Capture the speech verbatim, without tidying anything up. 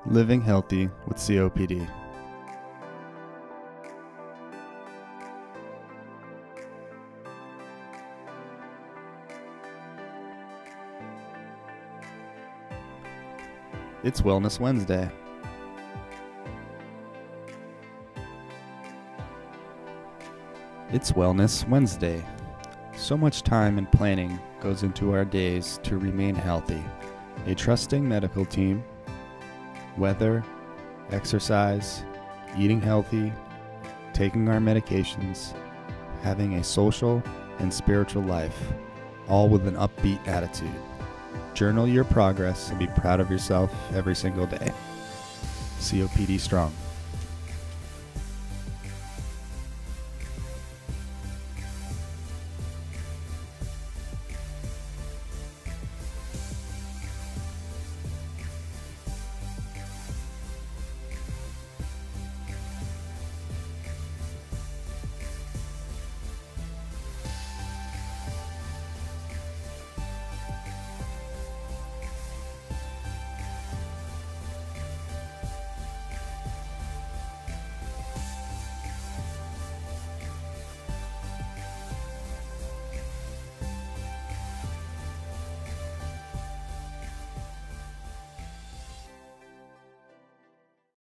Living healthy with C O P D. It's Wellness Wednesday. It's Wellness Wednesday. So much time and planning goes into our days to remain healthy. A trusting medical team, weather, exercise, eating healthy, taking our medications, having a social and spiritual life, all with an upbeat attitude. Journal your progress and be proud of yourself every single day. C O P D strong.